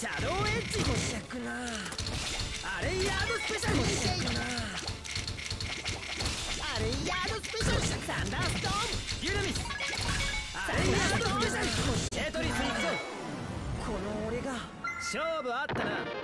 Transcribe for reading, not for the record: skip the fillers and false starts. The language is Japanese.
シャドウエッジもしゃくな。あれヤードスペシャルもしゃくな。あれヤードスペシャルサンダーストームユルミス。あれヤードスペシャルテトリス行くぞ。この俺が勝負あったな。